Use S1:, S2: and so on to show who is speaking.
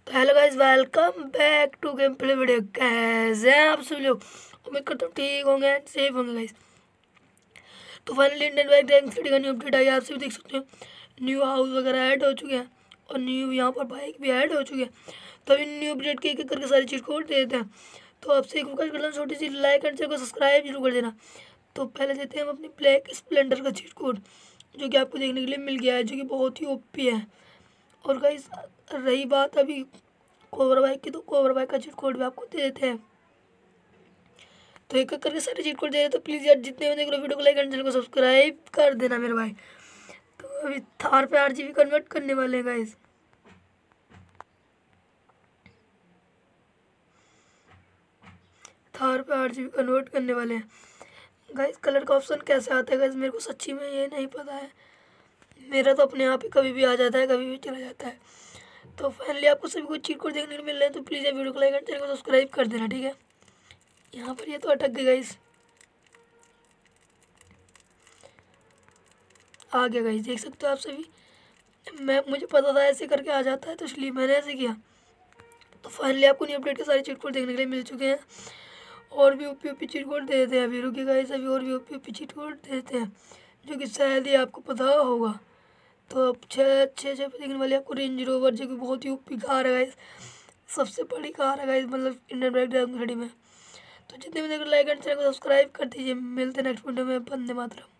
S1: तो hello guys, welcome back to gameplay video. कैसे हैं आप सभी लोग? उम्मीद करता हूँ ठीक होंगे एंड सेफ होंगे गाइस। तो finally Indian bike rank city का न्यू अपडेट आई, आप सभी देख सकते हो। न्यू हाउस वगैरह ऐड हो चुके हैं और न्यू यहाँ पर बाइक भी ऐड हो चुके हैं। तो अभी न्यू अपडेट के एक करके सारी चीज़ खोल देते हैं। तो आपसे एक रिक्वेस्ट करता हूँ, छोटी सी लाइक एंड चैनल को सब्सक्राइब जरूर कर देना। तो पहले देते हैं हम अपनी ब्लैक स्प्लेंडर का चीट कोड, जो कि आपको देखने के लिए मिल गया है, जो कि बहुत ही ओपी है। और गाइस रही बात अभी कोबरा बाइक की, तो कोबरा बाइक का चीट कोड भी आपको दे देते हैं। तो एक एक करके सारे चीट कोड दे रहे, तो प्लीज़ यार जितने भी देख रहे हो वीडियो को लाइक एंड चैनल को सब्सक्राइब कर देना मेरे भाई। तो अभी थार पे 8 GB कन्वर्ट करने वाले हैं गाइस। थार पे 8 GB कन्वर्ट करने वाले हैं गाइस। कलर का ऑप्शन कैसे आता है गाइस, मेरे को सच्ची में ये नहीं पता है। मेरा तो अपने आप ही कभी भी आ जाता है, कभी भी चला जाता है। तो फाइनली आपको सभी को चीट कोड देखने को मिल रहा है, तो प्लीज़ यार वीडियो को लाइक एंड चैनल को सब्सक्राइब कर देना, ठीक है। यहाँ पर ये तो अटक गए गाइस, आ गया गाइस, देख सकते हो आप सभी। मुझे पता था ऐसे करके आ जाता है, तो इसलिए मैंने ऐसे किया। तो फाइनली आपको न्यू अपडेट के सारे चीट कोड देखने के लिए मिल चुके हैं। और भी ओपी चीट कोड दे देते हैं अभी, रुकिए गाइस, अभी और भी ओपी चीट कोड दे देते हैं, जो कि शायद ही आपको पता होगा। तो अब छः पे देखने वाले आपको रेंज रोवर, जो कि बहुत ही ओपी कार है गाइस, सबसे बड़ी कार है गाइस, मतलब इंडियन बाइक रैंक सिटी में। तो जितने भी देख लाइक एंड चैनल को सब्सक्राइब कर दीजिए। मिलते हैं नेक्स्ट वीडियो में। वंदे मातरम।